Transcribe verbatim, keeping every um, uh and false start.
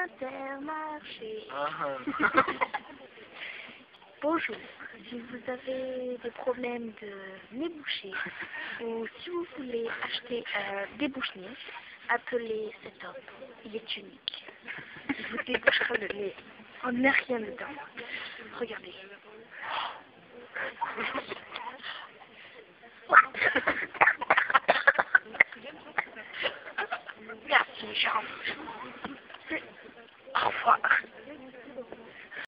Intermarché. Ah. Bonjour, si vous avez des problèmes de nez bouché ou si vous voulez acheter un débouche-nez, appelez cet homme. Il est unique. Il vous débouchera le nez. On n'a rien dedans. Regardez. What?